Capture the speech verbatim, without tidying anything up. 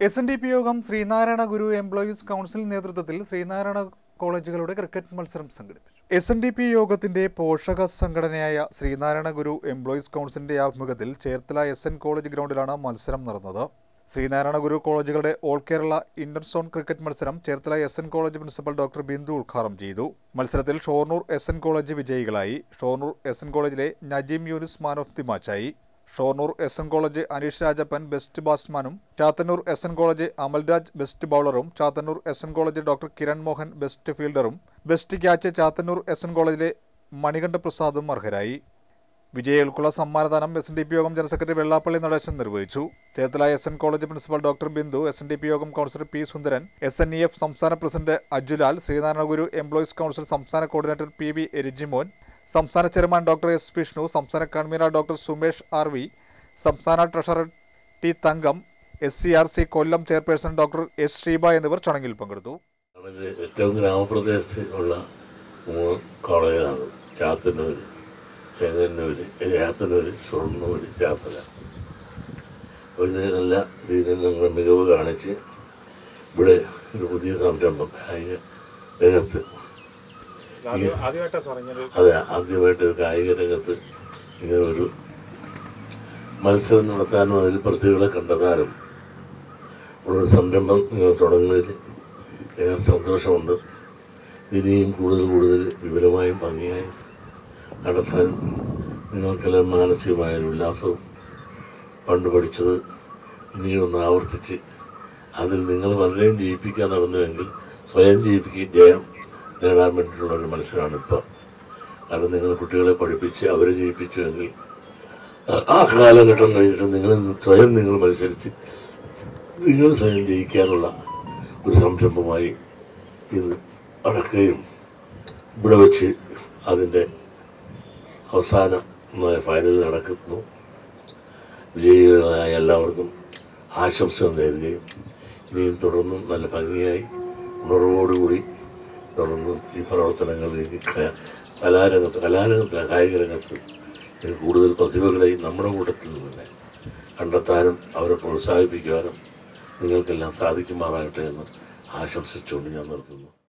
S N D P യോഗം Sreenarayana Guru employees council നേതൃത്വത്തിൽ Sreenarayana കോളേജുകളുടെ cricket മത്സരം സംഘടിപ്പിച്ചു. എസ് എൻ ഡി പി യോഗത്തിന്റെ പോഷക സംഘടനയായ ശ്രീനാരായണ ഗുരു എംപ്ലോയീസ് കൗൺസിലിന്റെ ആഭിമുഖ്യത്തിൽ ചേർത്തല എസ് എൻ കോളേജ് ഗ്രൗണ്ടിലാണ് മത്സരം നടന്നത്. ശ്രീനാരായണ ഗുരു കോളേജുകളുടെ all Kerala inter zone cricket മത്സരം Cherthala S N college principal doctor Bindu ഉദ്ഘാടനം ചെയ്തു. മത്സരത്തിൽ ഷൊർണൂർ എസ് എൻ കോളേജ് വിജയികളായി. ഷൊർണൂർ എസ് എൻ കോളേജിലെ Najeem Yunis man of the മാച്ചായി. Shoranur S N college Aneesh Rajappan best ബാറ്റ്സ്മാനും Chathannur S N college Amalraj best ബൗളറും Chathannur S N college doctor Kiran Mohan best ഫീൽഡറും best catch Chathannur S N കോളേജിലെ മണികണ്ഠ പ്രസാദും അർഹരായി. വിജയികൾക്കുള്ള സമ്മാനദാനം എസ് എൻ ഡി പി യോഗം ജനറൽ സെക്രട്ടറി വെള്ളാപ്പള്ളി നടേശൻ നിർവഹിച്ചു. Cherthala S N college principal doctor Bindu, S N D P യോഗം കൗൺസിലർ പി സുന്ദരൻ, എസ് എൻ ഇ എഫ് സംസ്ഥാന president Ajulal, Sreenarayana Guru employees council സംസ്ഥാന കോർഡിനേറ്റർ പി വി എരിജിമോൻ, സംസ്ഥാന ചെയർമാൻ ഡോക്ടർ എസ് വിഷ്ണു, സംസ്ഥാന convener doctor Sumesh R V, സംസ്ഥാന treasurer T Thankam, S C R C Kollam chairperson doctor S Sreeba എന്നിവർ ചടങ്ങിൽ പങ്കെടുത്തു. ഏറ്റവും ഗ്രാമപ്രദേശത്ത് ഉള്ള മൂന്ന് കോളേജാണ് ചാത്തന്നൂർ, ചെങ്ങന്നൂർ, ചാത്തന്നൂർ, ഷൊർണൂർ, ചാത്തല. ഒരു നല്ല രീതിയിൽ നമ്മൾ മികവ് കാണിച്ച് ഇവിടെ ഒരു പുതിയ സംരംഭം കായിക രംഗത്ത് അതെ ആദ്യമായിട്ട് കായിക രംഗത്ത് ഇങ്ങനെ ഒരു മത്സരം നടത്താനും അതിൽ പ്രതികളെ കണ്ടെത്താനും ഉള്ളൊരു സംരംഭം നിങ്ങൾ തുടങ്ങുന്നതിൽ ഏറെ സന്തോഷമുണ്ട്. ഇനിയും കൂടുതൽ കൂടുതൽ വിപുലമായും ഭംഗിയായും നടത്താനും നിങ്ങൾക്കെല്ലാം മാനസികമായൊരു ഉല്ലാസവും പണ്ട് പഠിച്ചത് ഇനിയൊന്ന് ആവർത്തിച്ച് അതിൽ നിങ്ങൾ വളരെയും ജയിപ്പിക്കാൻ നടന്നുവെങ്കിൽ സ്വയം ജയിപ്പിക്കുക ജയം നേടാൻ വേണ്ടിയിട്ടുള്ളൊരു മത്സരമാണ് ഇപ്പം. കാരണം നിങ്ങൾ കുട്ടികളെ പഠിപ്പിച്ച് അവരെ ജയിപ്പിച്ചുവെങ്കിൽ ആ കാലഘട്ടം കഴിഞ്ഞിട്ട് നിങ്ങൾ സ്വയം നിങ്ങൾ മത്സരിച്ച് നിങ്ങൾ സ്വയം ജയിക്കാനുള്ള ഒരു സംരംഭമായി ഇന്ന് അടക്കുകയും ഇവിടെ വെച്ച് അതിൻ്റെ അവസാനമായ ഫൈനൽ നടക്കുന്നു. വിജയികളായ എല്ലാവർക്കും ആശംസ നേരുകയും ഇനിയും തുടർന്നും നല്ല ഭംഗിയായി ഉണർവോടുകൂടി തുടർന്നും ഈ പ്രവർത്തനങ്ങളിലേക്ക് കലാരംഗത്ത് കലാരംഗത്ത് കായിക രംഗത്ത് കൂടുതൽ പ്രതിഭകളെയും നമ്മുടെ കൂട്ടത്തിൽ നിന്ന് തന്നെ കണ്ടെത്താനും അവരെ പ്രോത്സാഹിപ്പിക്കുവാനും നിങ്ങൾക്കെല്ലാം സാധിക്കുമാറാകട്ടെ എന്ന് ആശംസിച്ചുകൊണ്ട് ഞാൻ നിർത്തുന്നു.